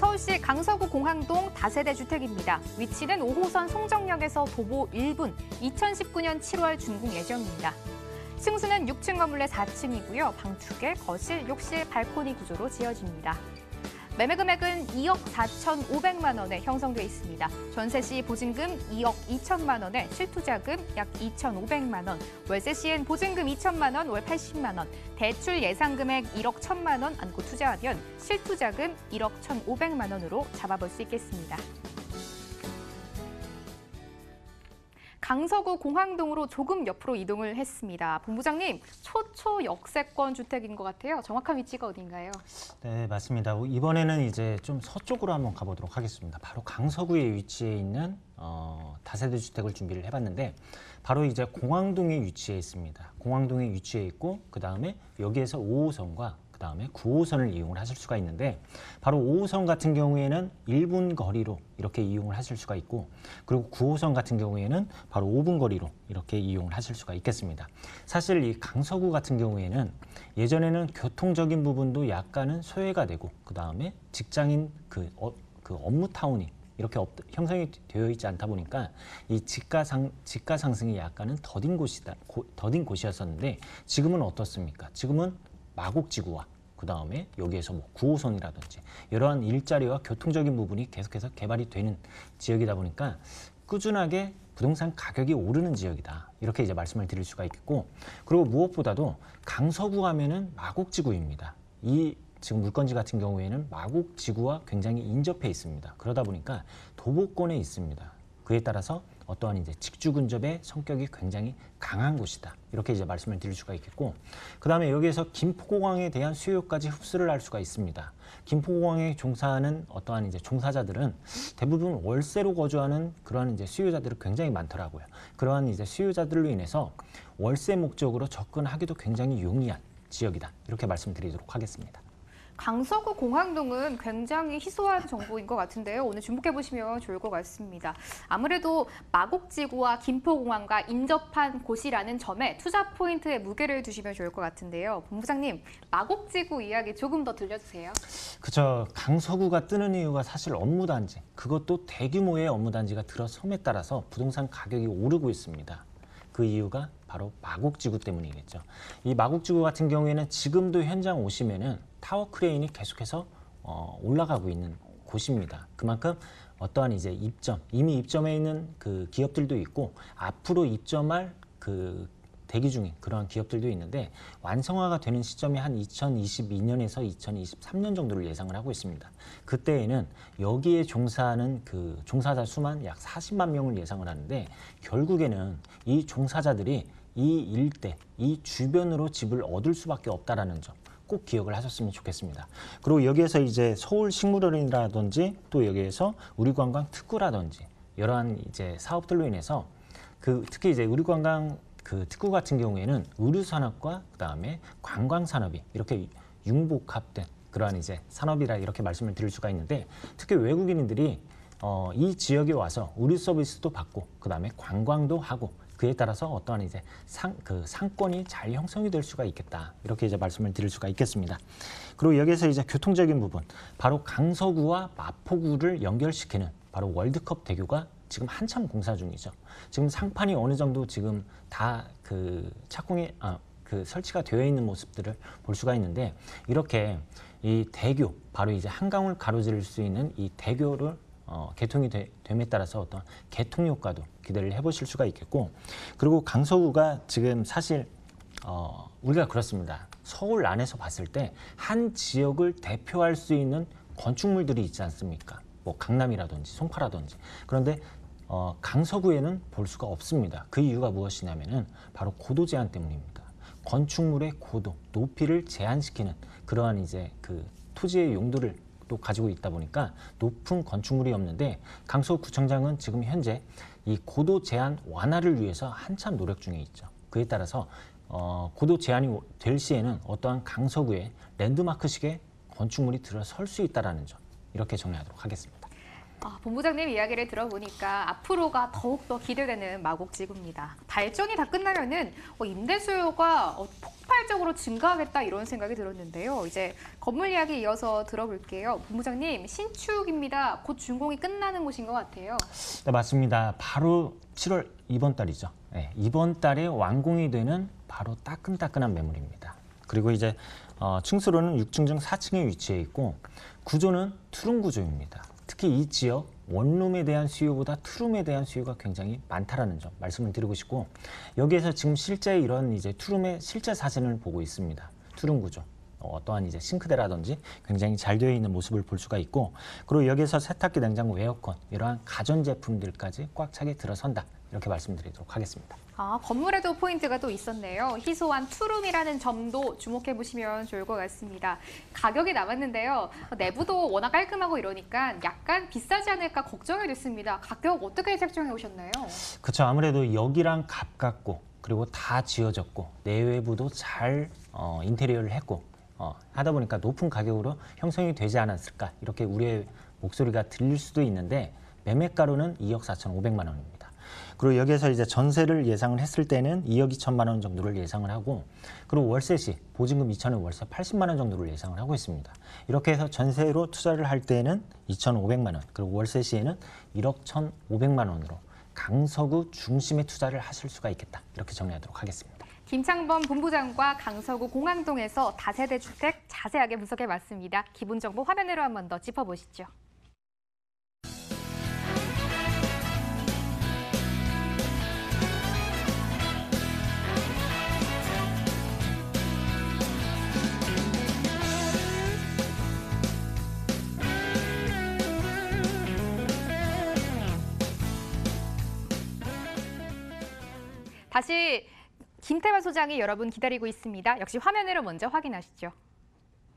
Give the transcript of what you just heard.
서울시 강서구 공항동 다세대 주택입니다. 위치는 5호선 송정역에서 도보 1분, 2019년 7월 준공 예정입니다. 층수는 6층 건물 내 4층이고요. 방 2개, 거실, 욕실, 발코니 구조로 지어집니다. 매매 금액은 2억 4,500만 원에 형성돼 있습니다. 전세 시 보증금 2억 2천만 원에 실투자금 약 2,500만 원, 월세 시엔 보증금 2천만 원, 월 80만 원, 대출 예상 금액 1억 1천만 원 안고 투자하면 실투자금 1억 1,500만 원으로 잡아볼 수 있겠습니다. 강서구 공항동으로 조금 옆으로 이동을 했습니다. 본부장님, 초초 역세권 주택인 것 같아요. 정확한 위치가 어딘가요? 네, 맞습니다. 이번에는 이제 좀 서쪽으로 한번 가보도록 하겠습니다. 바로 강서구에 위치해 있는 다세대 주택을 준비를 해봤는데 바로 이제 공항동에 위치해 있습니다. 공항동에 위치해 있고 그 다음에 여기에서 5호선과 그 다음에 9호선을 이용을 하실 수가 있는데 바로 5호선 같은 경우에는 1분 거리로 이렇게 이용을 하실 수가 있고 그리고 9호선 같은 경우에는 바로 5분 거리로 이렇게 이용을 하실 수가 있겠습니다. 사실 이 강서구 같은 경우에는 예전에는 교통적인 부분도 약간은 소외가 되고 그 다음에 직장인 그 업무 타운이 이렇게 형성이 되어 있지 않다 보니까 이 지가 상승이 약간은 더딘 곳이었었는데 지금은 어떻습니까? 지금은 마곡지구와 그 다음에 여기에서 뭐 9호선이라든지 이러한 일자리와 교통적인 부분이 계속해서 개발이 되는 지역이다 보니까 꾸준하게 부동산 가격이 오르는 지역이다. 이렇게 이제 말씀을 드릴 수가 있겠고 그리고 무엇보다도 강서구 하면은 마곡지구입니다. 이 지금 물건지 같은 경우에는 마곡지구와 굉장히 인접해 있습니다. 그러다 보니까 도보권에 있습니다. 그에 따라서 어떠한 이제 직주 근접의 성격이 굉장히 강한 곳이다. 이렇게 이제 말씀을 드릴 수가 있겠고, 그 다음에 여기에서 김포공항에 대한 수요까지 흡수를 할 수가 있습니다. 김포공항에 종사하는 어떠한 이제 종사자들은 대부분 월세로 거주하는 그러한 이제 수요자들이 굉장히 많더라고요. 그러한 이제 수요자들로 인해서 월세 목적으로 접근하기도 굉장히 용이한 지역이다. 이렇게 말씀드리도록 하겠습니다. 강서구 공항동은 굉장히 희소한 정보인 것 같은데요. 오늘 주목해보시면 좋을 것 같습니다. 아무래도 마곡지구와 김포공항과 인접한 곳이라는 점에 투자 포인트에 무게를 두시면 좋을 것 같은데요. 본부장님, 마곡지구 이야기 조금 더 들려주세요. 그렇죠. 강서구가 뜨는 이유가 사실 업무단지, 그것도 대규모의 업무단지가 들어섬에 따라서 부동산 가격이 오르고 있습니다. 그 이유가 바로 마곡지구 때문이겠죠. 이 마곡지구 같은 경우에는 지금도 현장 오시면은 타워 크레인이 계속해서 올라가고 있는 곳입니다. 그만큼 어떠한 이제 이미 입점해 있는 그 기업들도 있고 앞으로 입점할 그 대기 중인 그러한 기업들도 있는데 완성화가 되는 시점이 한 2022년에서 2023년 정도를 예상을 하고 있습니다. 그때에는 여기에 종사하는 그 종사자 수만 약 40만 명을 예상을 하는데 결국에는 이 종사자들이 이 일대, 이 주변으로 집을 얻을 수밖에 없다라는 점 꼭 기억을 하셨으면 좋겠습니다. 그리고 여기에서 이제 서울식물원이라든지 또 여기에서 우리관광 특구라든지 이러한 이제 사업들로 인해서 특히 이제 우리관광 그 특구 같은 경우에는 의류산업과 그다음에 관광산업이 이렇게 융복합된 그러한 이제 산업이라 이렇게 말씀을 드릴 수가 있는데 특히 외국인들이 이 지역에 와서 의류 서비스도 받고 그다음에 관광도 하고 그에 따라서 어떠한 이제 상권이 잘 형성이 될 수가 있겠다. 이렇게 이제 말씀을 드릴 수가 있겠습니다. 그리고 여기에서 이제 교통적인 부분, 바로 강서구와 마포구를 연결시키는 바로 월드컵 대교가 지금 한참 공사 중이죠. 지금 상판이 어느 정도 지금 다 설치가 되어 있는 모습들을 볼 수가 있는데 이렇게 이 대교, 바로 이제 한강을 가로지를 수 있는 이 대교를 개통이 됨에 따라서 어떤 개통 효과도 기대를 해보실 수가 있겠고 그리고 강서구가 지금 사실 우리가 그렇습니다. 서울 안에서 봤을 때 한 지역을 대표할 수 있는 건축물들이 있지 않습니까? 뭐 강남이라든지 송파라든지 그런데 강서구에는 볼 수가 없습니다. 그 이유가 무엇이냐면은 바로 고도 제한 때문입니다. 건축물의 고도, 높이를 제한시키는 그러한 이제 그 토지의 용도를 또 가지고 있다 보니까 높은 건축물이 없는데 강서구청장은 지금 현재 이 고도 제한 완화를 위해서 한참 노력 중에 있죠. 그에 따라서 고도 제한이 될 시에는 어떠한 강서구에 랜드마크식의 건축물이 들어설 수 있다는 점 이렇게 정리하도록 하겠습니다. 본부장님 이야기를 들어보니까 앞으로가 더욱더 기대되는 마곡지구입니다. 발전이 다 끝나면은 임대 수요가 폭발 폭발적으로 증가하겠다 이런 생각이 들었는데요. 이제 건물 이야기 이어서 들어볼게요. 본부장님, 신축입니다. 곧 준공이 끝나는 곳인 것 같아요. 네, 맞습니다. 바로 7월 이번 달이죠. 네, 이번 달에 완공이 되는 바로 따끈따끈한 매물입니다. 그리고 이제 층수로는 6층 중 4층에 위치해 있고 구조는 투룸 구조입니다. 특히 이 지역 원룸에 대한 수요보다 투룸에 대한 수요가 굉장히 많다라는 점 말씀을 드리고 싶고, 여기에서 지금 실제 이런 이제 투룸의 실제 사진을 보고 있습니다. 투룸 구조. 어떠한 이제 싱크대라든지 굉장히 잘 되어 있는 모습을 볼 수가 있고, 그리고 여기에서 세탁기, 냉장고, 에어컨 이러한 가전 제품들까지 꽉 차게 들어선다. 이렇게 말씀드리도록 하겠습니다. 건물에도 포인트가 또 있었네요. 희소한 투룸이라는 점도 주목해 보시면 좋을 것 같습니다. 가격이 나왔는데요. 내부도 워낙 깔끔하고 이러니까 약간 비싸지 않을까 걱정이 됐습니다. 가격 어떻게 책정해 오셨나요? 그렇죠. 아무래도 여기랑 가깝고 그리고 다 지어졌고 내외부도 잘 인테리어를 했고 하다 보니까 높은 가격으로 형성이 되지 않았을까, 이렇게 우리의 목소리가 들릴 수도 있는데 매매가로는 2억 4,500만 원입니다. 그리고 여기에서 이제 전세를 예상을 했을 때는 2억 2천만 원 정도를 예상을 하고, 그리고 월세 시 보증금 2천에 월세 80만 원 정도를 예상을 하고 있습니다. 이렇게 해서 전세로 투자를 할 때는 2,500만 원, 그리고 월세 시에는 1억 1,500만 원으로 강서구 중심에 투자를 하실 수가 있겠다. 이렇게 정리하도록 하겠습니다. 김창범 본부장과 강서구 공항동에서 다세대 주택 자세하게 분석해 봤습니다. 기본 정보 화면으로 한 번 더 짚어보시죠. 다시 김태환 소장이 여러분 기다리고 있습니다. 역시 화면으로 먼저 확인하시죠.